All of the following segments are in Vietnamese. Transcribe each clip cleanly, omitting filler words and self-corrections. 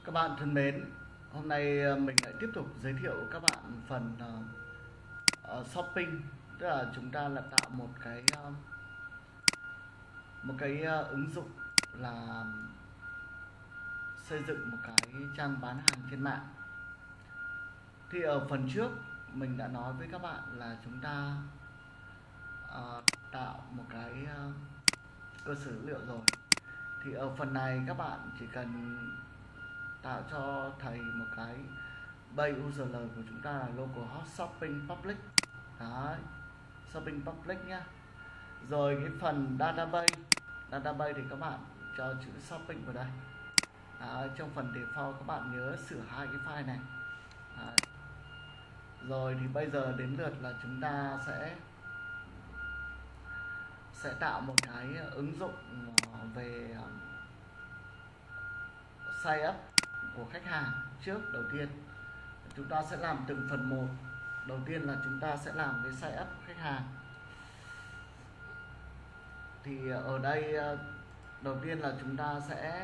Các bạn thân mến, hôm nay mình lại tiếp tục giới thiệu các bạn phần shopping, tức là chúng ta là tạo một cái ứng dụng là xây dựng một cái trang bán hàng trên mạng. Thì ở phần trước mình đã nói với các bạn là chúng ta tạo một cái cơ sở dữ liệu rồi. Thì ở phần này các bạn chỉ cần tạo cho thầy một cái base URL của chúng ta là localhost shopping public. Đấy, shopping public nhá. Rồi cái phần database thì các bạn cho chữ shopping vào đây. Đấy, trong phần default các bạn nhớ sửa hai cái file này. Đấy. Rồi thì bây giờ đến lượt là chúng ta sẽ tạo một cái ứng dụng về sign up của khách hàng trước. Đầu tiên chúng ta sẽ làm từng phần một. Đầu tiên là chúng ta sẽ làm cái sign up của khách hàng. Thì ở đây đầu tiên là chúng ta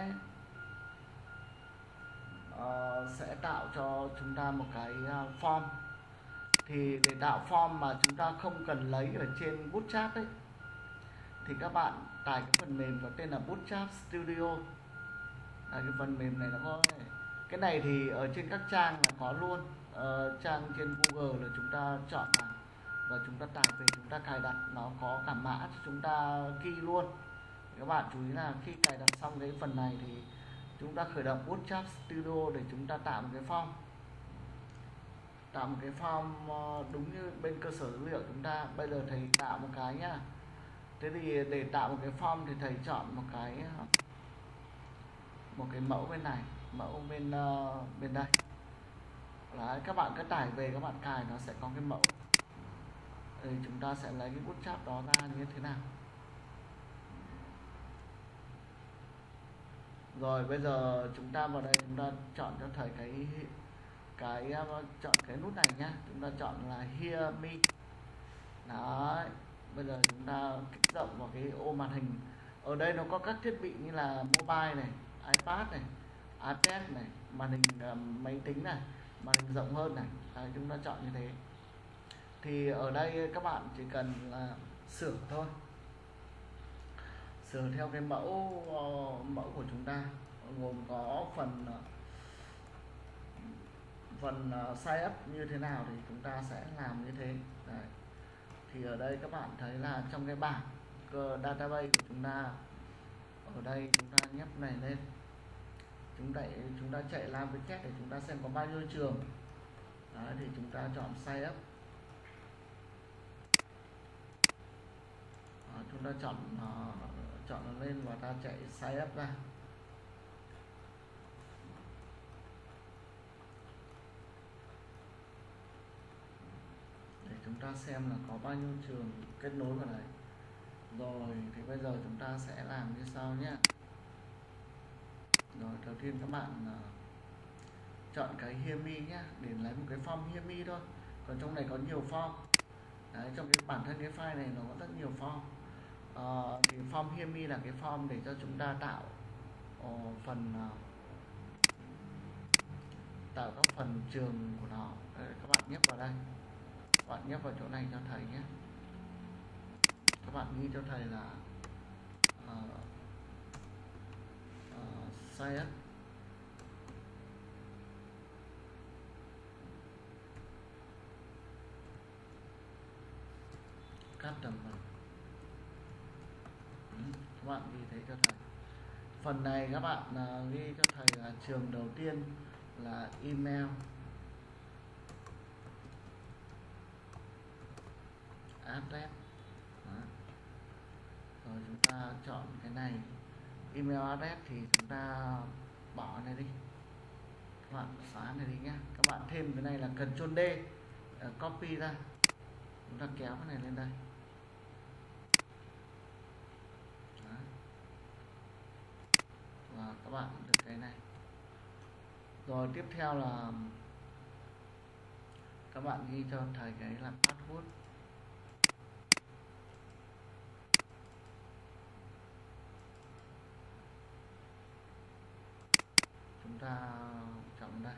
sẽ tạo cho chúng ta một cái form. Thì để tạo form mà chúng ta không cần lấy ở trên Bootstrap ấy, thì các bạn tải cái phần mềm có tên là Bootstrap Studio. Cái phần mềm này nó có cái này thì ở trên các trang là có luôn. Trang trên Google là chúng ta chọn vào và chúng ta tải về, chúng ta cài đặt, nó có cả mã cho chúng ta key luôn. Các bạn chú ý là khi cài đặt xong cái phần này thì chúng ta khởi động Bootstrap Studio để chúng ta tạo một cái form. Tạo một cái form đúng như bên cơ sở dữ liệu chúng ta. Bây giờ thầy tạo một cái nhá. Thế thì để tạo một cái form thì thầy chọn một cái mẫu bên này, mẫu bên đây. Đấy, các bạn cứ tải về, các bạn cài nó sẽ có cái mẫu. Thì chúng ta sẽ lấy cái Bootstrap đó ra như thế nào. Rồi bây giờ chúng ta vào đây, chúng ta chọn cho thầy chọn cái nút này nhá. Chúng ta chọn là Hear Me. Đấy, bây giờ chúng ta kích rộng vào cái ô màn hình. Ở đây nó có các thiết bị như là mobile này, iPad này, iPad này, màn hình máy tính này, màn hình rộng hơn này. Đấy, chúng ta chọn như thế. Thì ở đây các bạn chỉ cần là sửa thôi, sửa theo cái mẫu của chúng ta, gồm có phần sign up như thế nào thì chúng ta sẽ làm như thế. Đấy. Thì ở đây các bạn thấy là trong cái bảng database của chúng ta, ở đây chúng ta nhấp này lên, chúng ta chạy làm với check để chúng ta xem có bao nhiêu trường. Đấy, thì chúng ta chọn sign up. Đó, chúng ta chọn nó lên và ta chạy sign up ra. Để chúng ta xem là có bao nhiêu trường kết nối vào đấy. Rồi thì bây giờ chúng ta sẽ làm như sau nhé. Rồi đầu tiên các bạn chọn cái Hear Me nhé, để lấy một cái form Hear Me thôi. Còn trong này có nhiều form. Đấy, trong cái bản thân cái file này nó có rất nhiều form. Thì form Hear Me là cái form để cho chúng ta tạo các phần trường của nó. Đấy, các bạn nhấp vào đây, các bạn nhấp vào chỗ này cho thầy nhé. Các bạn ghi cho thầy là sign up. Customer. Các bạn ghi thế cho thầy. Phần này các bạn ghi cho thầy là trường đầu tiên là email address. Đó. Rồi chúng ta chọn cái này email address thì chúng ta bỏ này đi, các bạn xóa này đi nhé. Các bạn thêm cái này là Ctrl D, copy ra, chúng ta kéo cái này lên đây. Đó. Và các bạn được cái này. Rồi tiếp theo là các bạn ghi cho thầy cái là password. Chúng ta chọn đây.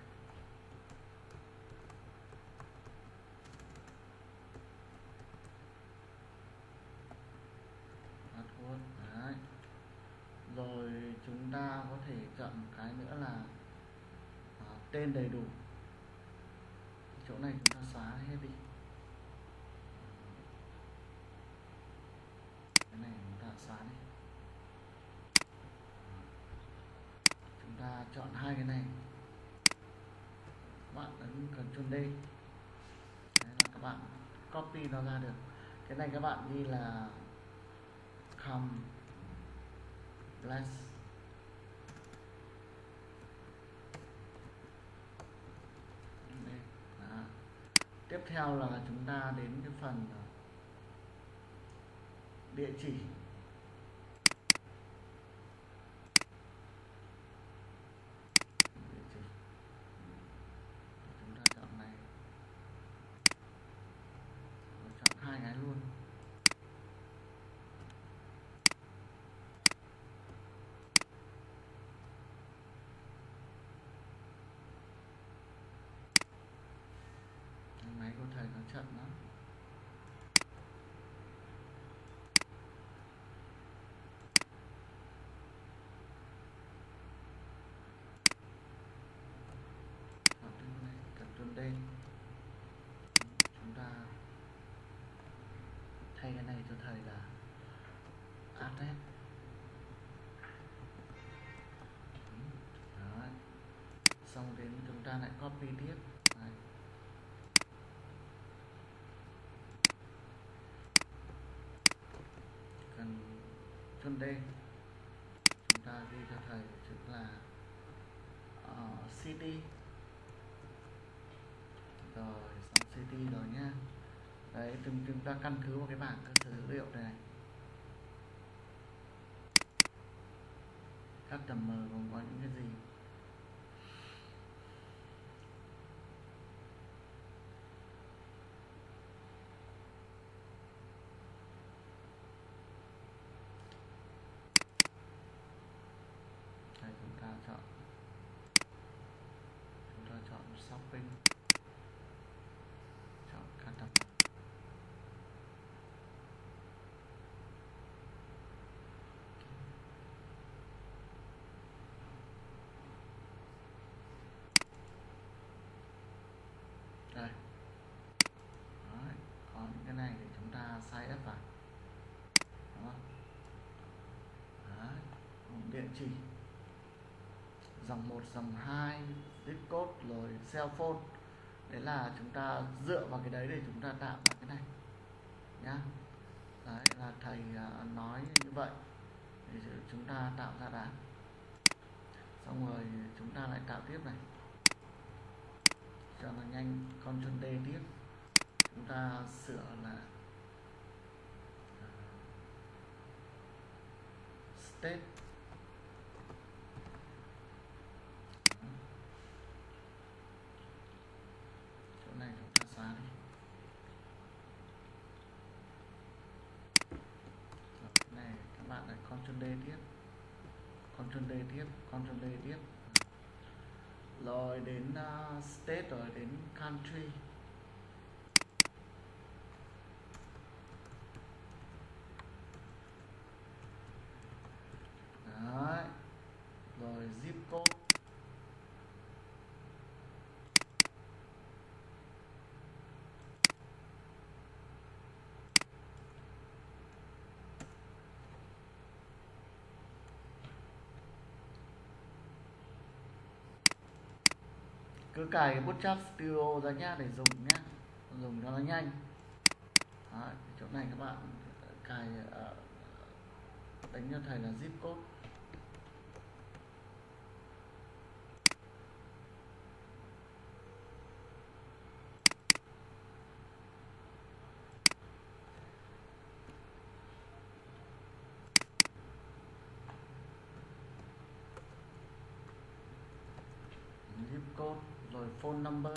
Password. Đấy. Rồi chúng ta có thể chọn một cái nữa là tên đầy đủ. Chỗ này chúng ta xóa hết đi. Cái này chúng ta xóa đi. Chúng ta chọn hai cái này. Các bạn ấn Ctrl D. Đấy là các bạn copy nó ra được. Cái này các bạn ghi là complex. Tiếp theo là chúng ta đến cái phần địa chỉ. Chúng ta chọn này, chọn hai cái luôn. Máy của thầy nó chậm lắm. Ctrl D. Chúng ta thay cái này cho thầy là address. Đấy. Xong đến chúng ta lại copy tiếp. Đấy. Cần Ctrl D. Chúng ta ghi cho thầy chữ là CD. Rồi xong CD rồi nhá. Đấy, chúng ta căn cứ vào cái bảng cơ sở dữ liệu này. Các tầm M gồm có những cái gì? Đây, chúng ta chọn shopping, chọn các tầm M. Đây. Đấy, có những cái này để chúng ta sai ép vào. Đó. Đấy, địa chỉ, dòng 1, dòng 2, zip code, rồi cell phone. Đấy là chúng ta dựa vào cái đấy để chúng ta tạo ra cái này nhá. Đấy là thầy nói như vậy để chúng ta tạo ra đã. Xong rồi chúng ta lại tạo tiếp này cho nó nhanh. Ctrl D tiếp. Chúng ta sửa là state. Chỗ này chúng ta xóa đi. Rồi, cái này các bạn lại Ctrl D tiếp. Ctrl D tiếp. Ctrl D tiếp. Rồi đến state, rồi đến country. Đấy. Rồi zip code. Cứ cài Bootstrap Studio ra nhá để dùng nhá, dùng cho nó nhanh. Đấy, chỗ này các bạn cài đánh cho thầy là zip code. Zip code rồi phone number.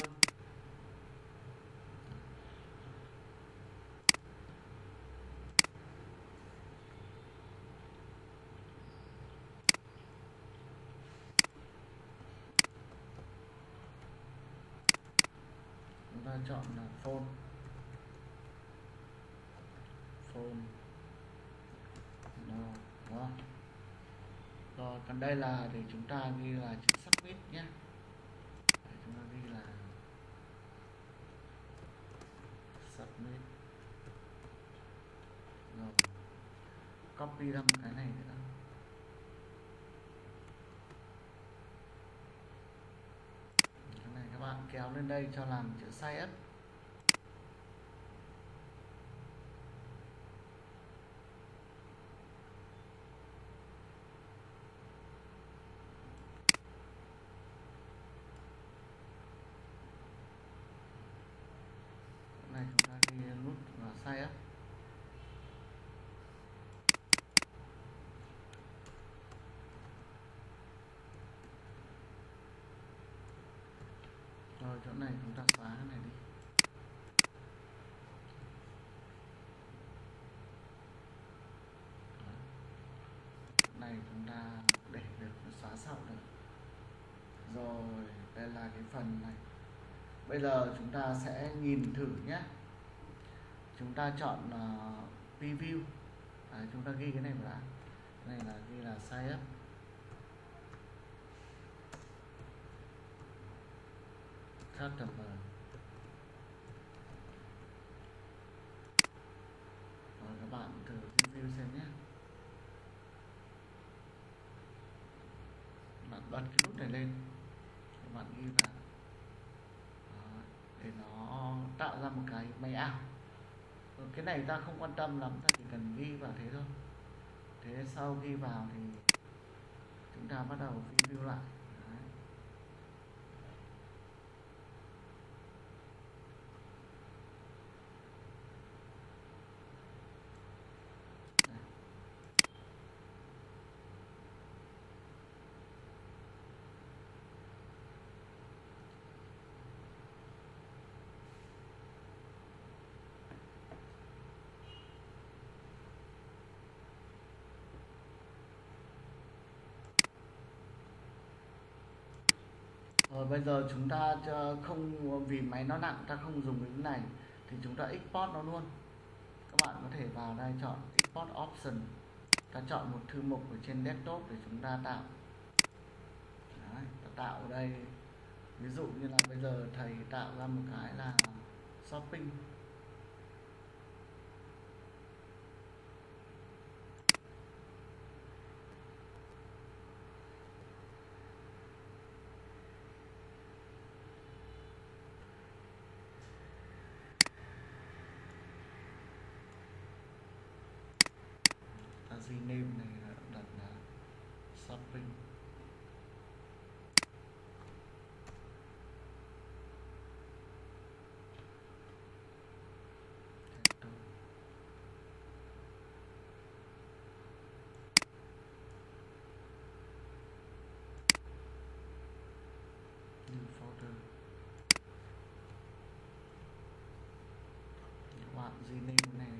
chọn là phone. No, đúng không? Rồi còn đây là để chúng ta ghi là chữ submit nhé. Để chúng ta ghi là submit. Rồi copy ra một cái này nữa. Cái này các bạn kéo lên đây cho làm chữ size up. Này chúng ta ghi nút và size up. Rồi chỗ này chúng ta xóa cái này đi. Chỗ này chúng ta để được, xóa sau được. Rồi đây là cái phần này. Bây giờ chúng ta sẽ nhìn thử nhé. Chúng ta chọn preview. Chúng ta ghi cái này vào đã. Cái này là ghi là size up. Customer. Rồi các bạn thử review xem nhé. Bạn bật cái nút này lên, các bạn ghi vào. Đó, để nó tạo ra một cái máy ảo. Cái này ta không quan tâm lắm, ta chỉ cần ghi vào thế thôi. Thế sau ghi vào thì chúng ta bắt đầu review lại. Đấy. Rồi bây giờ chúng ta không, vì máy nó nặng ta không dùng cái này thì chúng ta export nó luôn. Các bạn có thể vào đây chọn export option, ta chọn một thư mục ở trên desktop để chúng ta tạo. Đấy, ta tạo ở đây ví dụ như là bây giờ thầy tạo ra một cái là shopping. Rename này là đặt là shopping. New folder. Các bạn rename cái này.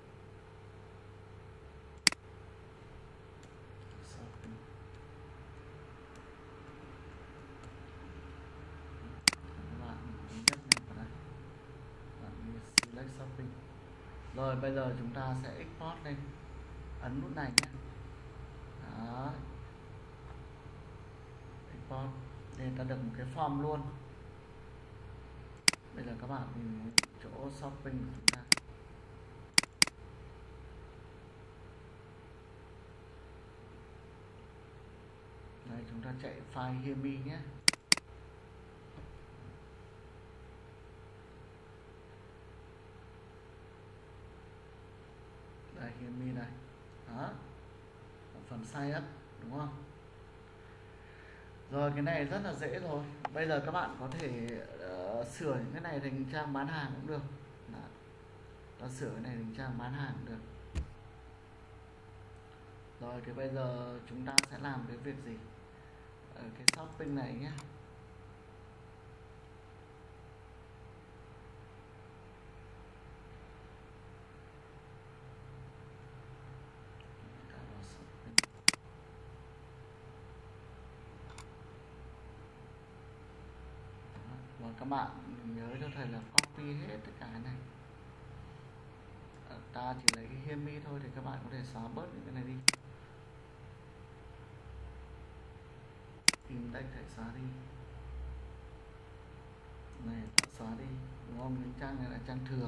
Shopping. Rồi bây giờ chúng ta sẽ export lên, ấn nút này nhé. Đó. Export để ta được một cái form luôn. Bây giờ các bạn nhìn chỗ shopping của chúng ta. Đây chúng ta chạy file Hear Me nhé. Đây Hear Me đây. Đó. Phần size up đúng không? Rồi cái này rất là dễ rồi. Bây giờ các bạn có thể sửa những cái này thành trang bán hàng cũng được. Đó. Ta sửa cái này thành trang bán hàng cũng được. Rồi thì bây giờ chúng ta sẽ làm cái việc gì ở cái shopping này nhé. Và các bạn nhớ cho thầy là copy copy hết tất cả cái này. Ta chỉ lấy cái Hear Me thôi thì các bạn có thể xóa bớt những cái này đi. Index phải xóa đi. Này ta xóa đi, đúng không? Những trang này là trang thừa.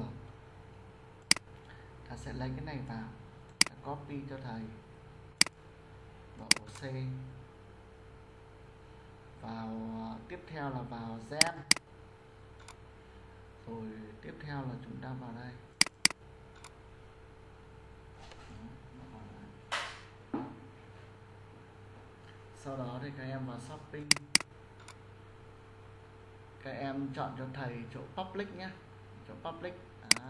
Ta sẽ lấy cái này vào, ta copy cho thầy vào ổ C. Vào tiếp theo là vào Gem. Rồi tiếp theo là chúng ta vào đây. Sau đó thì các em vào shopping. Các em chọn cho thầy chỗ public nhé, chỗ public. Đấy.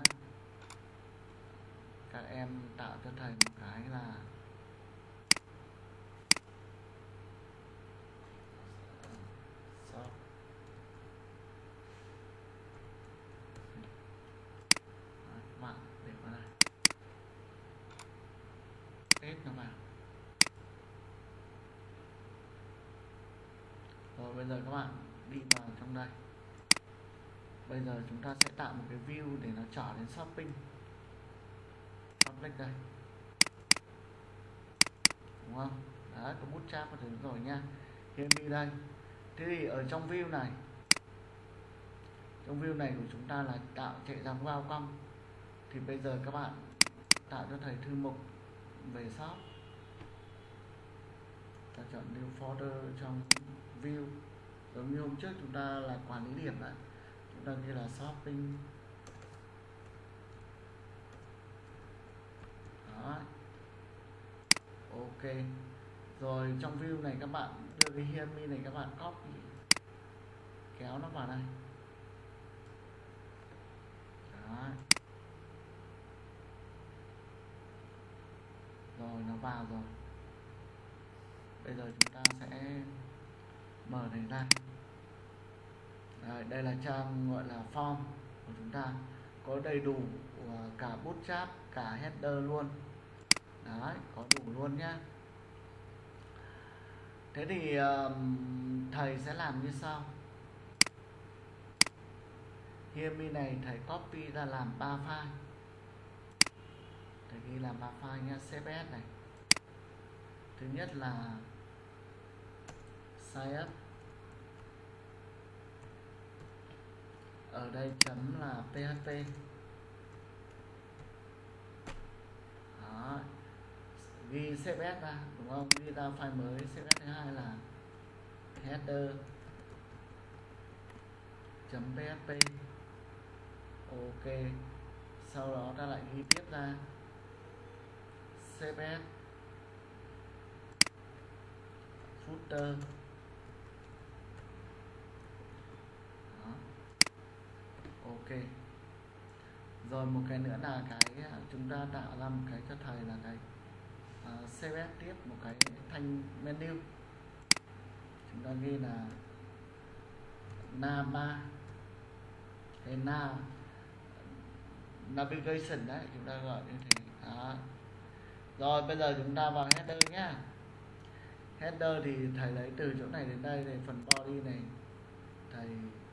Các em tạo cho thầy một cái là shop. Các bạn để vào đây, paste nó vào. Rồi bây giờ các bạn đi vào trong đây. Bây giờ chúng ta sẽ tạo một cái view để nó trở đến shopping. Public đây, đúng không? Đấy, có bootstrap và thứ rồi nha. Hear Me đây. Thế thì ở trong view này, trong view này của chúng ta là tạo chạy dòng welcome. Thì bây giờ các bạn tạo cho thầy thư mục về shop. Ta chọn new folder trong view. Giống như hôm trước chúng ta là quản lý điểm đấy, chúng ta ghi là shopping. Đó. Ok. Rồi trong view này các bạn đưa cái Hear Me này, các bạn copy kéo nó vào đây. Đó. Rồi nó vào rồi. Bây giờ chúng ta sẽ mở này ra. Đây là trang gọi là form của chúng ta, có đầy đủ cả bootstrap cả header luôn. Đấy, có đủ luôn nhá. Thế thì thầy sẽ làm như sau. Hear Me này thầy copy ra làm 3 file. Thầy ghi làm 3 file nha. CSS này. Thứ nhất là sign up. Ở đây chấm là PHP. Đó. Ghi CSS ra, đúng không? Ghi ra file mới. CSS thứ hai là header chấm PHP. Ok. Sau đó ta lại ghi tiếp ra CSS footer. Đó. Ok. Rồi một cái nữa là cái chúng ta tạo ra một cái cho thầy là cái CSS tiếp một cái thanh menu. Chúng ta ghi là nav hay navigation đấy, chúng ta gọi như thế. Đó. Rồi bây giờ chúng ta vào header nhá. Header thì thầy lấy từ chỗ này đến đây, này phần body này thầy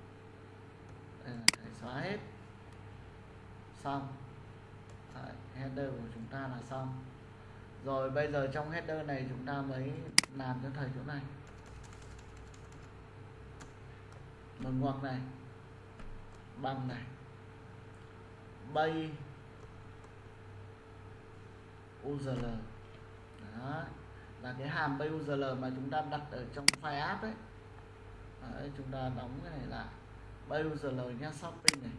xóa hết. Xong. Đấy, header của chúng ta là xong. Rồi bây giờ trong header này chúng ta mới làm cho thầy chỗ này một ngoặc này, bằng này, bay URL. Đó là cái hàm bay URL mà chúng ta đặt ở trong file app ấy. Đấy, chúng ta đóng cái này lại, bay URL nhá, shopping này.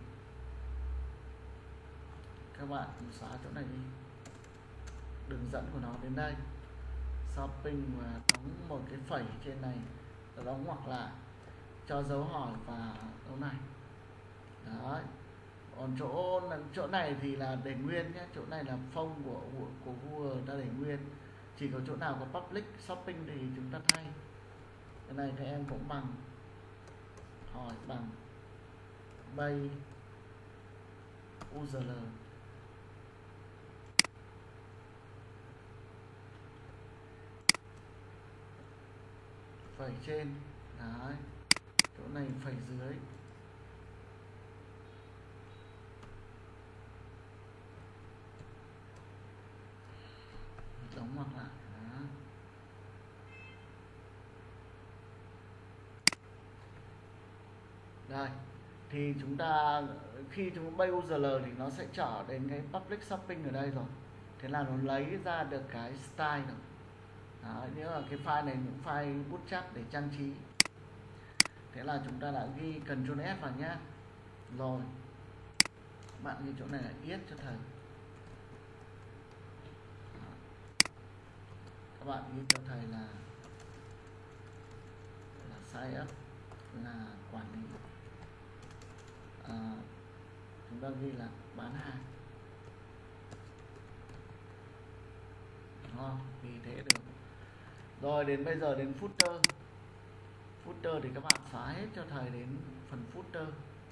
Các bạn xóa chỗ này đi, đường dẫn của nó đến đây, shopping, và đóng một cái phẩy trên này, rồi đóng ngoặc lại, cho dấu hỏi và dấu này. Đấy. Còn chỗ này thì là để nguyên nhé, chỗ này là phông của Google ta để nguyên, chỉ có chỗ nào có public shopping thì chúng ta thay. Cái này thì em cũng bằng hỏi bằng bay URL. Phẩy trên. Đấy. Chỗ này phẩy dưới. Đây, thì chúng ta khi chúng bay URL thì nó sẽ trở đến cái public shopping ở đây rồi. Thế là nó lấy ra được cái style rồi. Đó, nghĩa là cái file này những file bootstrap để trang trí. Thế là chúng ta đã ghi Ctrl F vào nhá. Rồi bạn ghi chỗ này là yết cho thầy. Đó. Các bạn ghi cho thầy là sign up là quản lý. Chúng ta ghi là bán hàng. Đúng không? Vì thế được. Rồi đến bây giờ đến footer. Footer thì các bạn xóa hết cho thầy đến phần footer.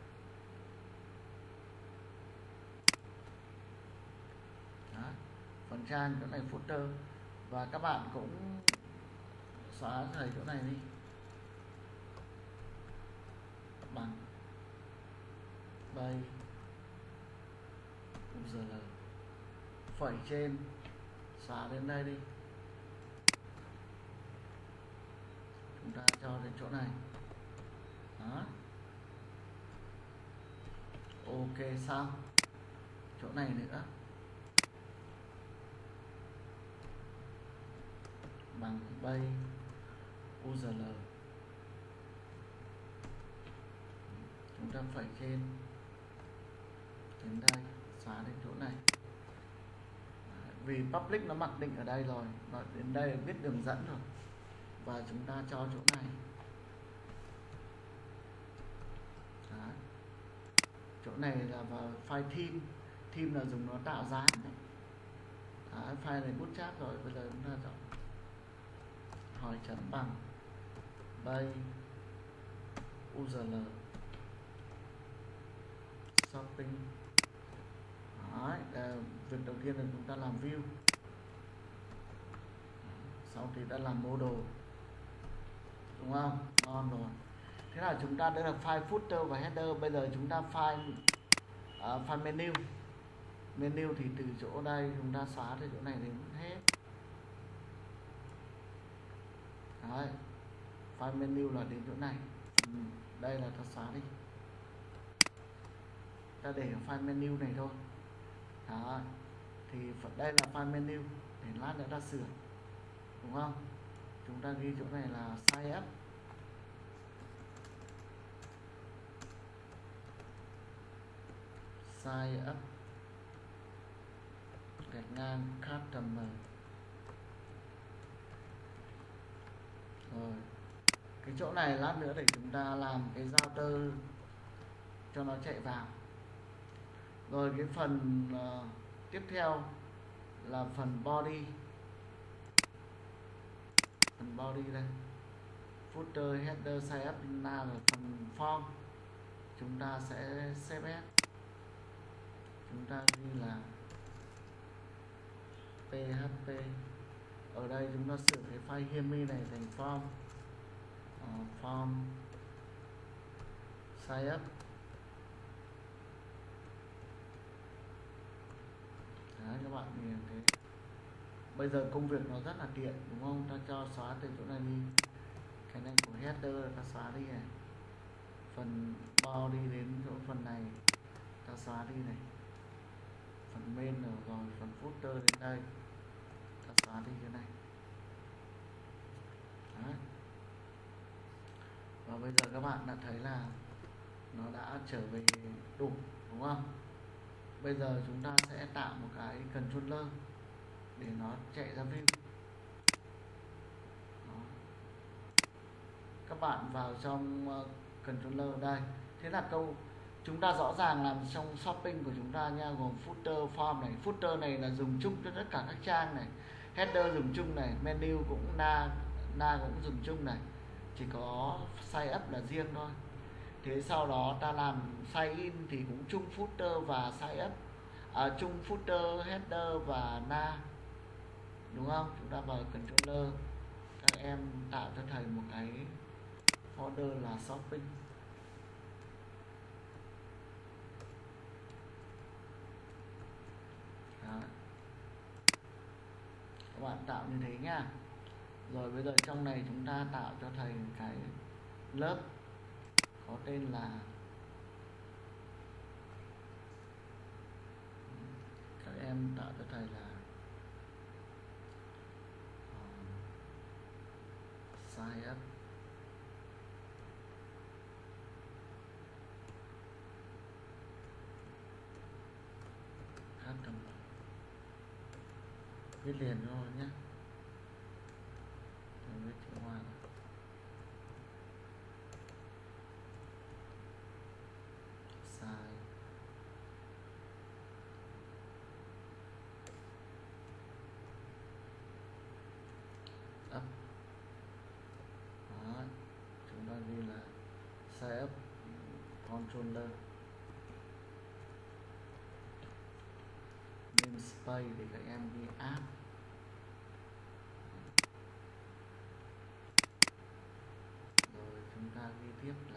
Đó. Phần trang chỗ này footer. Và các bạn cũng xóa thầy chỗ này đi. Bằng bay URL phẩy trên, xóa đến đây đi. Chúng ta cho đến chỗ này. Đó. Ok xong. Chỗ này nữa. Bằng bay URL. Chúng ta phẩy trên đến đây, xóa đến chỗ này. Vì public nó mặc định ở đây rồi, và đến đây là viết đường dẫn rồi. Và chúng ta cho chỗ này. Đó. Chỗ này là vào file theme. Theme là dùng nó tạo dáng này. Đó, file này bootstrap rồi, bây giờ chúng ta chọn hỏi chấm bằng bay URL shopping. Đấy, việc đầu tiên là chúng ta làm view, sau thì đã làm model, đúng không? Ngon rồi. Thế là chúng ta đây là file footer và header. Bây giờ chúng ta file menu. Menu thì từ chỗ đây chúng ta xóa từ chỗ này đến hết. Đấy, file menu là đến chỗ này. Đây là ta xóa đi. Ta để ở file menu này thôi. Đó. Thì đây là file menu, để lát nữa ta sửa, đúng không? Chúng ta ghi chỗ này là sign up. Sign up gạch ngang customer. Rồi cái chỗ này lát nữa để chúng ta làm cái router cho nó chạy vào. Rồi cái phần tiếp theo là phần body. Phần body đây, footer, header, sign up là phần form. Chúng ta sẽ CSS, chúng ta ghi là PHP. Ở đây chúng ta sửa cái file heami này thành form. Form sign up. Đấy, các bạn nhìn thấy bây giờ công việc nó rất là tiện, đúng không? Ta cho xóa từ chỗ này đi. Cái này của header ta xóa đi này. Phần body đến chỗ phần này ta xóa đi này. Phần main rồi, phần footer đến đây ta xóa đi cái này. Đấy. Và bây giờ các bạn đã thấy là nó đã trở về đủ, đúng không? Bây giờ chúng ta sẽ tạo một cái controller để nó chạy ra view. Đó. Các bạn vào trong controller đây. Thế là chúng ta rõ ràng làm trong shopping của chúng ta nha, gồm footer, form này. Footer này là dùng chung cho tất cả các trang này. Header dùng chung này, menu cũng na cũng dùng chung này. Chỉ có sign up là riêng thôi. Thế sau đó ta làm sign in thì cũng chung footer và sign up, chung footer, header và na, đúng không? Chúng ta vào controller, các em tạo cho thầy một cái folder là shopping. Đó. Các bạn tạo như thế nha. Rồi bây giờ trong này chúng ta tạo cho thầy cái lớp có tên là em tạo cho thầy là sign up customer, viết liền thôi nhé, viết chữ hoa sign up. Đó, chúng ta ghi là sign up controller, namespace thì các em ghi app, rồi chúng ta ghi tiếp là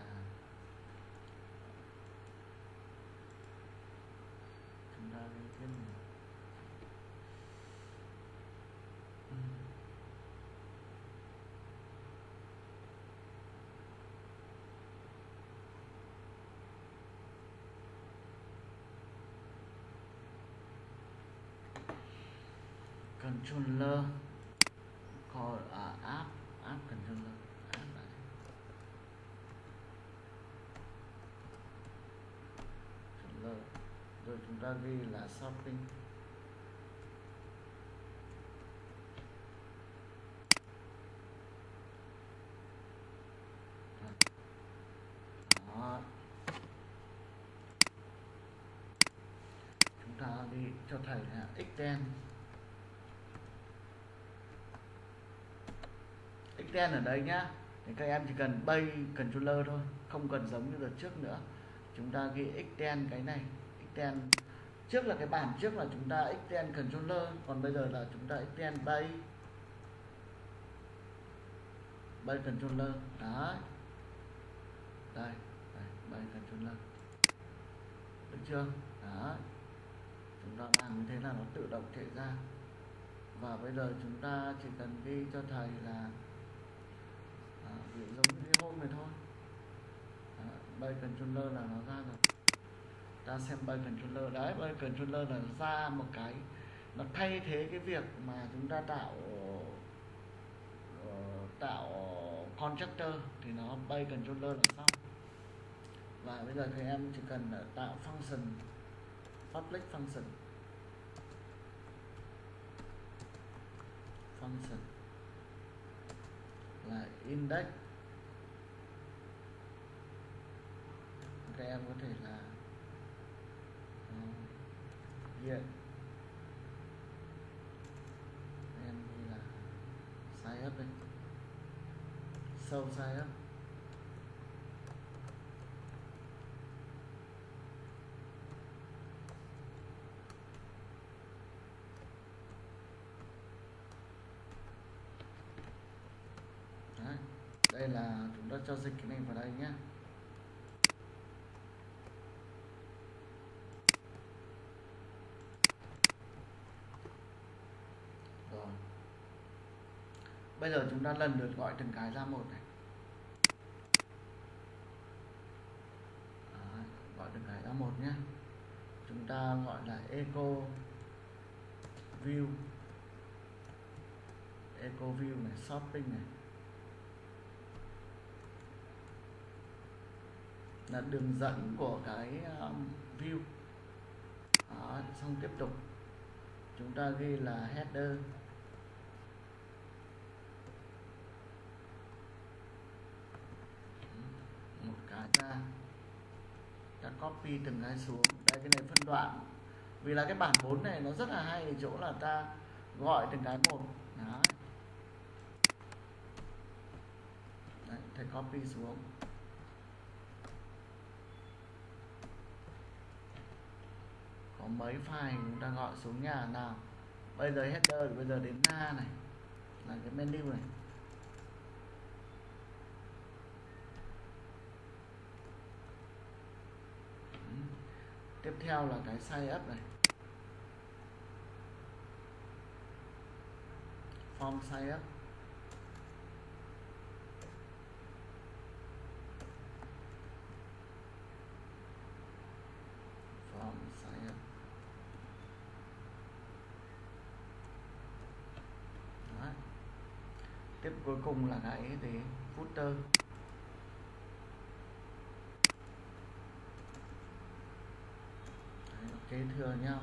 controller call app controller, app này. Controller. Rồi chúng ta ghi là shopping, đó. Chúng ta ghi cho thầy là extend. Extend ở đây nhá, thì các em chỉ cần bay controller thôi, không cần giống như đợt trước nữa. Chúng ta ghi extend cái này, extend trước là cái bản trước là chúng ta extend controller, còn bây giờ là chúng ta extend bay controller. Đó, đây bay controller, được chưa? Đó, chúng ta làm như thế là nó tự động chạy ra. Và bây giờ chúng ta chỉ cần ghi cho thầy là ví dụ giống như hôm này thôi, bay controller là nó ra rồi. Ta xem bay controller đấy, bay controller là ra một cái, nó thay thế cái việc mà chúng ta tạo constructor, thì nó bay controller là xong. Và bây giờ các em chỉ cần tạo function, public function là index. Các em có thể là hiện em như là sign up đây, show sign up. Đấy, đây là chúng ta cho dịch cái này vào đây nhé. Rồi, bây giờ chúng ta lần lượt gọi từng cái ra một này. Đấy, gọi từng cái ra một nhé. Chúng ta gọi là eco view này, shopping này, là đường dẫn của cái view. Đó, xong tiếp tục chúng ta ghi là header, một cái ra, ta copy từng cái xuống. Đây, cái này phân đoạn, vì là cái bản 4 này nó rất là hay ở chỗ là ta gọi từng cái một. Đó, đấy, thầy copy xuống. Có mấy file chúng ta gọi xuống nhà nào. Bây giờ header thì bây giờ đến na này là cái menu này. Tiếp theo là cái sign up này, form sign up. Form sign up. Tiếp cuối cùng là cái gì? Footer. Đấy, nó kế thừa nhau.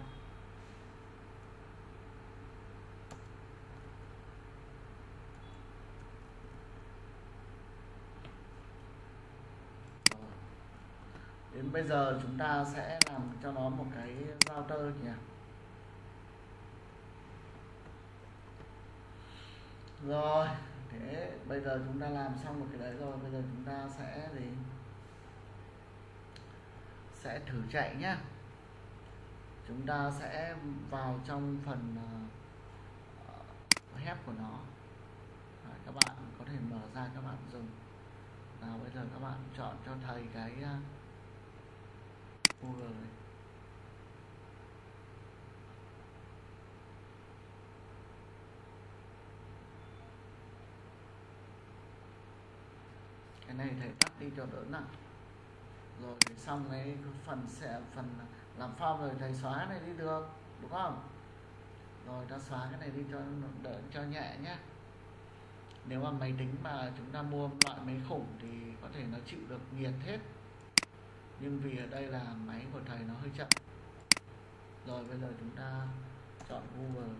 Đến bây giờ chúng ta sẽ làm cho nó một cái router nhỉ. Rồi, thế bây giờ chúng ta làm xong một cái đấy rồi, bây giờ chúng ta sẽ gì? Sẽ thử chạy nhá. Chúng ta sẽ vào trong phần help của nó. Đấy, các bạn có thể mở ra các bạn dùng. Nào bây giờ các bạn chọn cho thầy cái Google này. Cái này thầy tắt đi cho đỡ nặng. Rồi thì xong cái phần làm form rồi thầy xóa này đi được, đúng không? Rồi ta xóa cái này đi cho đỡ, cho nhẹ nhé. Nếu mà máy tính mà chúng ta mua loại máy khủng thì có thể nó chịu được nhiệt hết, nhưng vì ở đây là máy của thầy nó hơi chậm. Rồi bây giờ chúng ta chọn Google.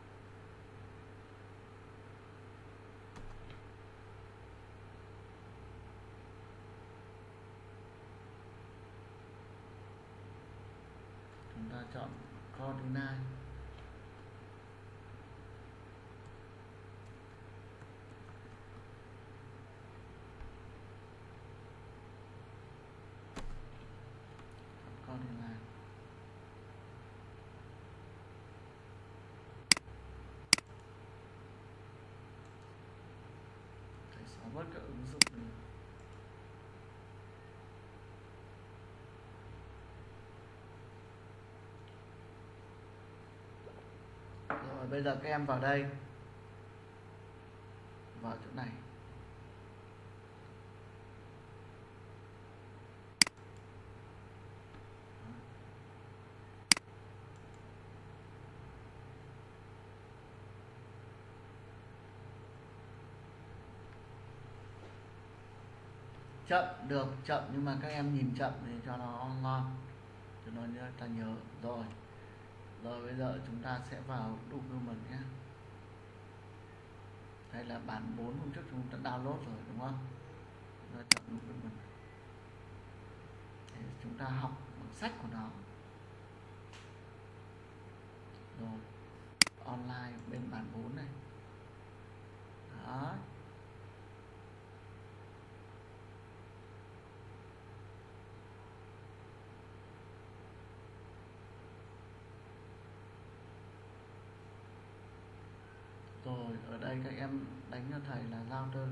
Chúng ta chọn Coordinate. Coordinate. Thầy xóa bớt các ứng dụng này. Rồi bây giờ các em vào đây, vào chỗ này. Chậm được, chậm nhưng mà các em nhìn chậm thì cho nó ngon, cho nó ta nhớ. Rồi bây giờ chúng ta sẽ vào document nhé. Đây là bản 4 hôm trước chúng ta download rồi, đúng không? Chúng ta chọn document để chúng ta học bằng sách của nó. Rồi online bên bản 4 này. Đó. Rồi ở đây các em đánh cho thầy là router.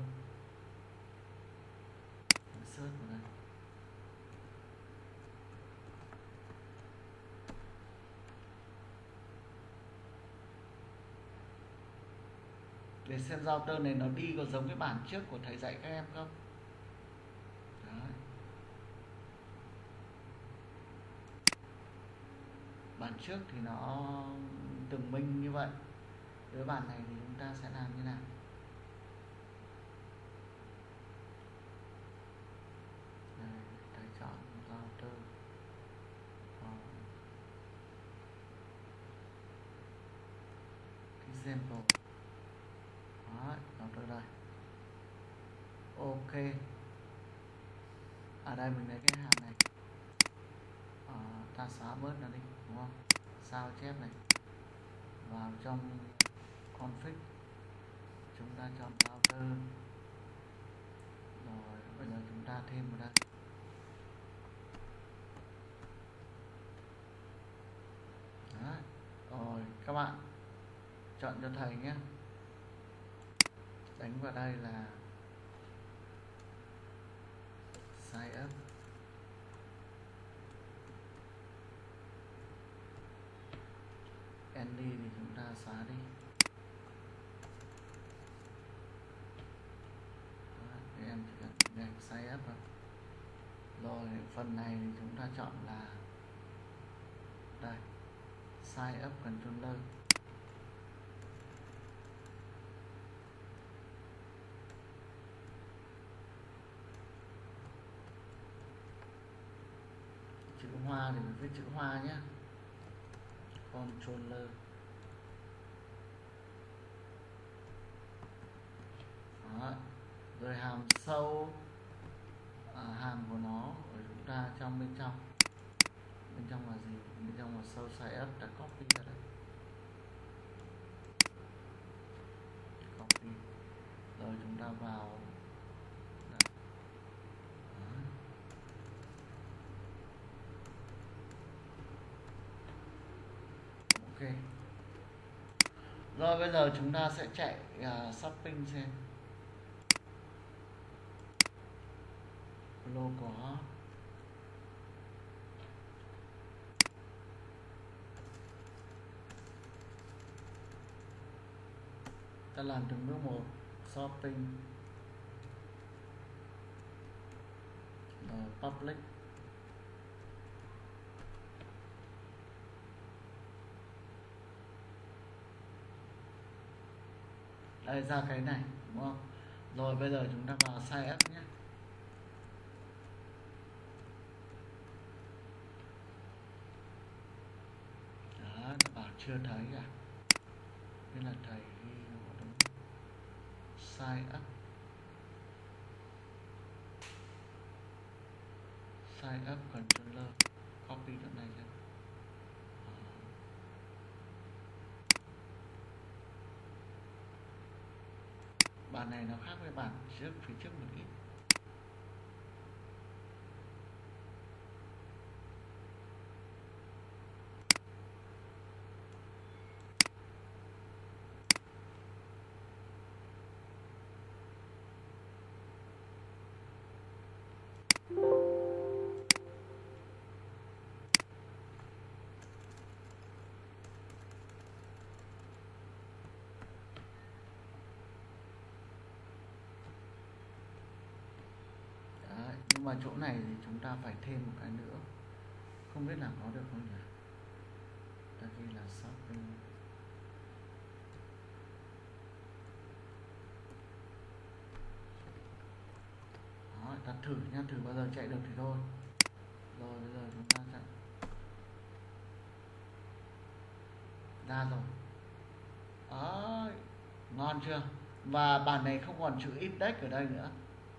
Search vào đây. Để xem router này nó đi có giống cái bản trước của thầy dạy các em không. Đấy. Bản trước thì nó từng minh như vậy. Với bản này thì chúng ta sẽ làm như nào? Đây, thầy chọn router. Example. Đó, router đây. Ok. Ở đây mình lấy cái hàm này. Ta xóa bớt nó đi, đúng không? Sao chép này. Vào trong config, chúng ta chọn router. Rồi bây giờ chúng ta thêm vào đây. Đó. Rồi các bạn chọn cho thầy nhé. Đánh vào đây là sign up. Andy thì chúng ta xóa đi. Đó, em chỉ cần gạch sign up thôi. Rồi phần này thì chúng ta chọn là đây, sign up controller. Hoa thì mình viết chữ Hoa nhé. Controller. Đó. Rồi hàm sâu, hàm của nó ở chúng ta trong bên trong là gì? Bên trong là sâu size up, đã copy ra đấy, copy rồi chúng ta vào đây. Ok, rồi bây giờ chúng ta sẽ chạy shopping xem. Local ta làm từng bước một. Shopping public, đây ra cái này đúng không? Rồi bây giờ chúng ta vào sign up nhé. Đó, nó bảo chưa thấy cả, nên là thầy ghi đúng sign up. Sign up controller, copy chỗ này ra. Bản này nó khác với bản phía trước một ít. Nhưng mà chỗ này thì chúng ta phải thêm một cái nữa, không biết làm có được không nhỉ? Ta ghi là shopping. Đó, ta thử nhá, thử bao giờ chạy được thì thôi. Rồi bây giờ chúng ta chạy ra rồi. Đó, ngon chưa? Và bản này không còn chữ index ở đây nữa.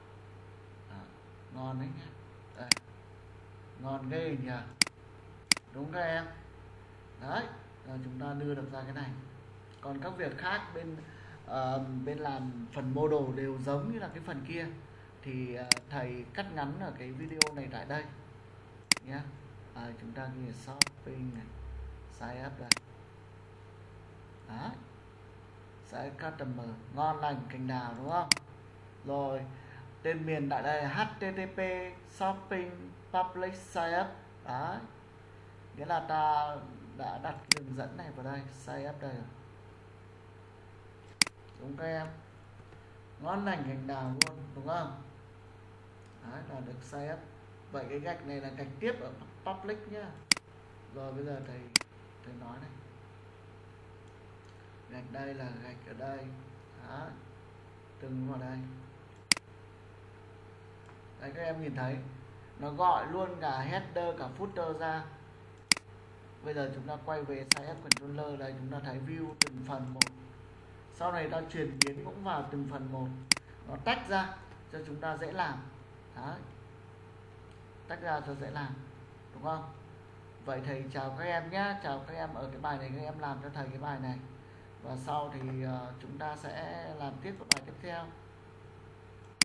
Ngon đấy nhá. Đây. Ngon ghê nhỉ. Đúng các em. Đấy, rồi chúng ta đưa được ra cái này. Còn các việc khác bên làm phần model đều giống như là cái phần kia, thì thầy cắt ngắn ở cái video này tại đây nhé. Chúng ta ghi shopping này, sign up đây. Đấy, sẽ customer, ngon lành cành đào đúng không? Rồi tên miền tại đây là http shopping public sign up. Đấy, nghĩa là ta đã đặt cái đường dẫn này vào đây, sign up đây rồi. Đúng các em, ngon lành cành đào luôn đúng không? Đấy, là được sign up. Vậy cái gạch này là gạch tiếp ở public nhá. Rồi bây giờ thầy nói này, gạch đây là gạch ở đây. Đó, từng vào đây. Đấy, các em nhìn thấy nó gọi luôn cả header cả footer ra. Bây giờ chúng ta quay về sign up controller, đây chúng ta thấy view từng phần một. Sau này ta chuyển biến cũng vào từng phần một, nó tách ra cho chúng ta dễ làm. Đấy, tách ra cho dễ làm đúng không? Vậy thầy chào các em nhé, chào các em ở cái bài này, các em làm cho thầy cái bài này, và sau thì chúng ta sẽ làm tiếp cái bài tiếp theo.